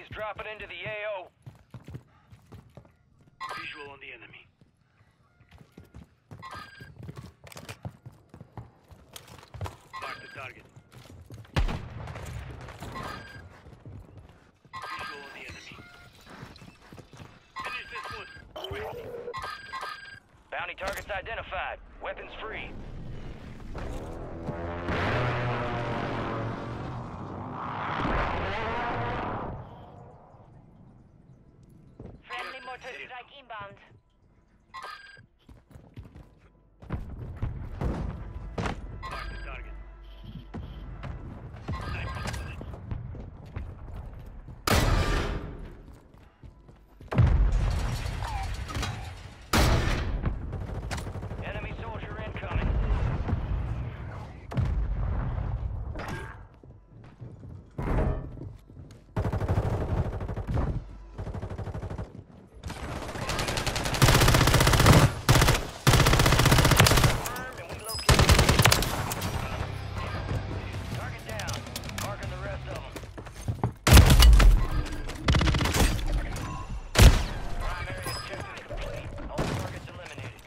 Enemies dropping into the AO. Visual on the enemy. Mark the target. Visual on the enemy. Finish this one. Quickly. Bounty targets identified. Weapons free. Friendly mortar strike inbound. Mark the target. Sniper bullets. Enemy soldier incoming. Confirmed, and we located. Target down. Marking the rest of them. Primary objective complete. All targets eliminated.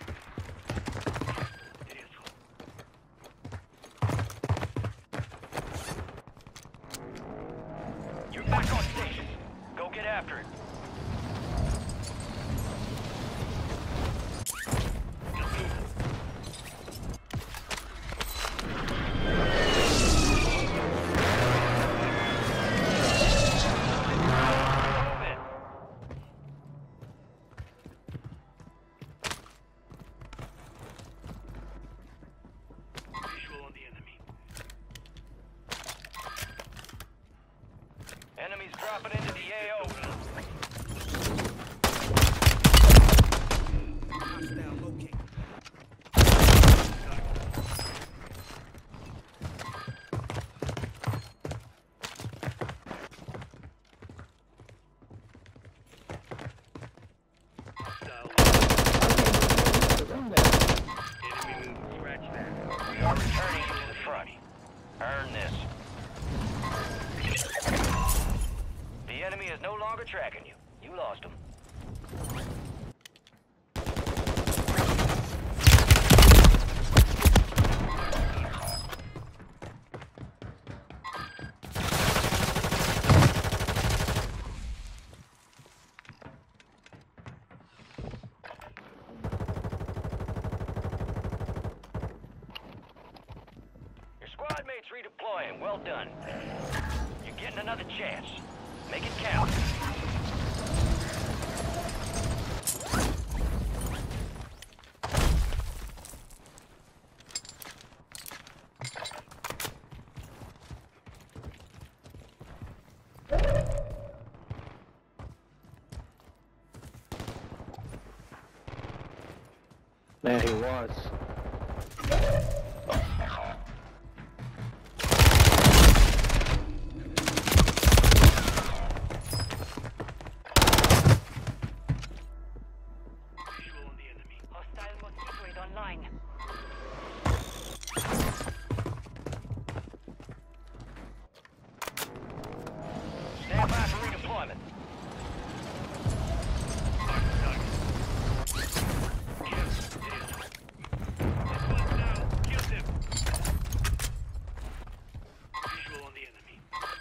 You're back on station. Go get after it. Move it. Visual on the enemy. Enemies dropping into the AO. Hostile locate. Hostile. Enemy move. Scratch that. We are returning you to the front. Earn this. The enemy is no longer tracking you. You lost him. Your squad mates redeploying. Well done. You're getting another chance. Make it count. There he was. Visual on the enemy. Hostile mosquito is online. Stand by for redeployment. Mark the target. Kill. This one's down. Kill them. Visual on the enemy.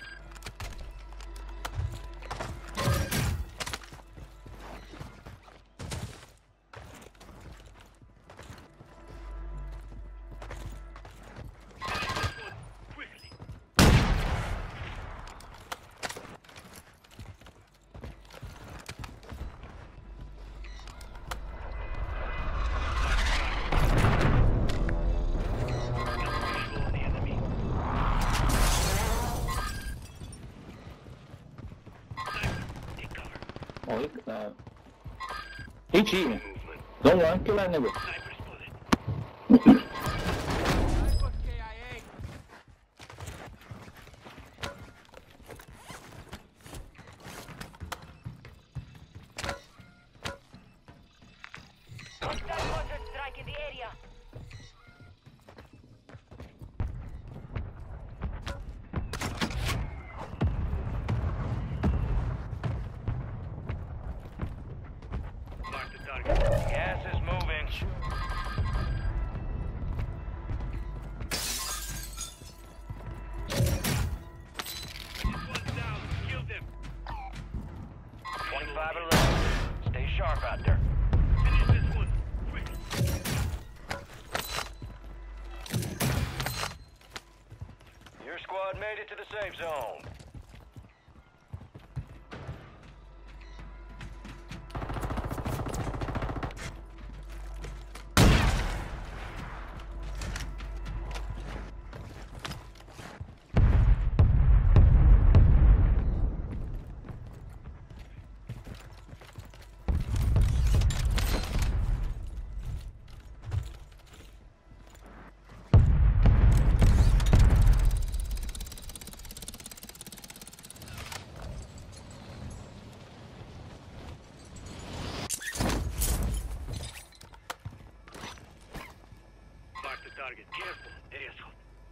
Finish this one. Quickly. Visual on the enemy. Sniper, take cover. Oh, he cheating. Movement. Don't run, kill that nigga. Sniper spotted. Hostile mortar strike in the area. Gas is moving. This one's down. Kill them. 25 and 11. Stay sharp out there. Finish this one. Quickly. Your squad made it to the safe zone. Mark the target. Careful. Area's hot.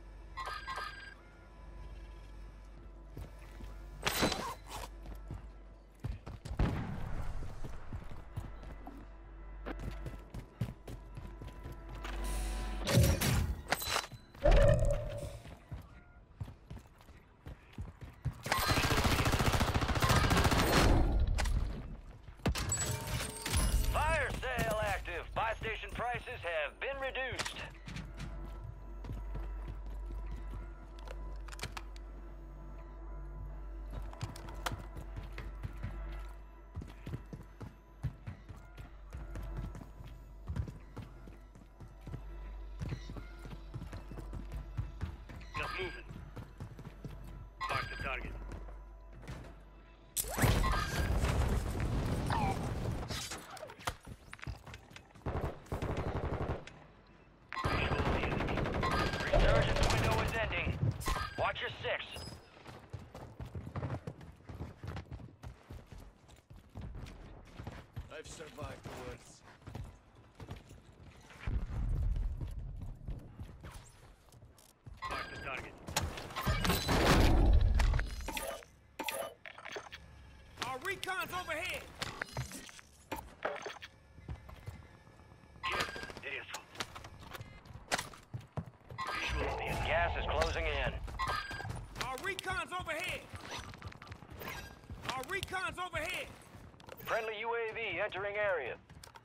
Fire sale active. Buy station prices have been reduced. Just moving. Mark the target. Visual on the enemy. Resurgence window is ending. Watch your 6. I've survived worse. Mark the target. Our recon's overhead! Careful. Area's hot. Visual on the enemy. Gas is closing in. Our recon's overhead! Our recon's overhead! Friendly UAV entering area.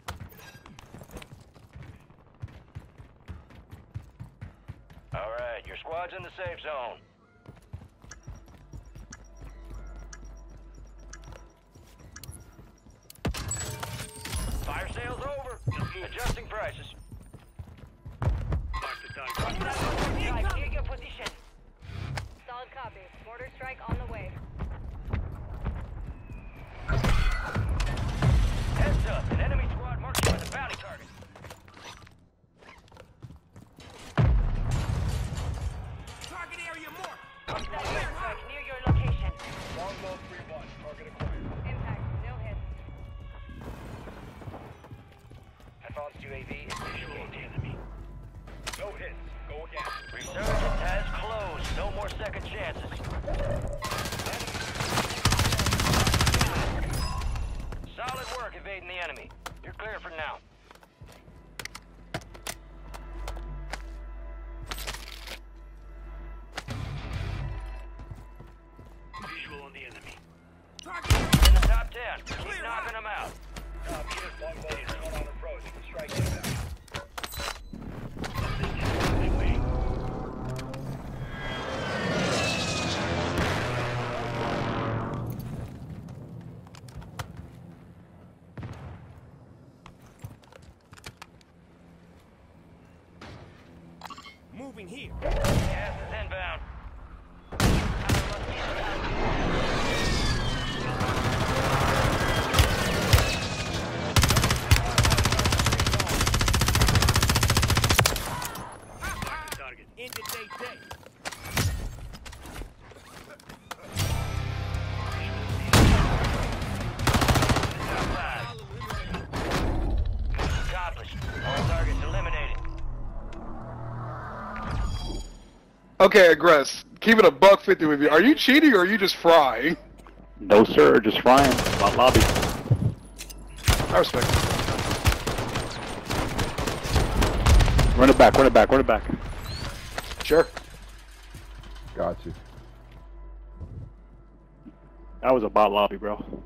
All right, your squad's in the safe zone. Fire sale's over. Adjusting prices. Mark the target. Strike, near your position. Solid copy. Mortar strike on the way. Heads up, an enemy squad marked you as a bounty target. Target area marked! Hostile strike near your location. Longbow 3-1, target acquired. Impact. No hits. Advanced UAV is Visual on the enemy. no hit. Go again. Resurgence has closed. No more second chances. Solid work evading the enemy. You're clear for now. Visual on the enemy. Target area! In the top 10. Keep knocking them out. Something is on the way. Moving here. Gas is inbound. Mark the target. End of day day. Outside. Accomplished. All targets eliminated. Okay, Aggress, keep it a $150 with you. Are you cheating or are you just frying? No, sir. Just frying. About lobby. I respect it. Run it back, run it back, run it back. Sure. Got you. That was a bot lobby, bro.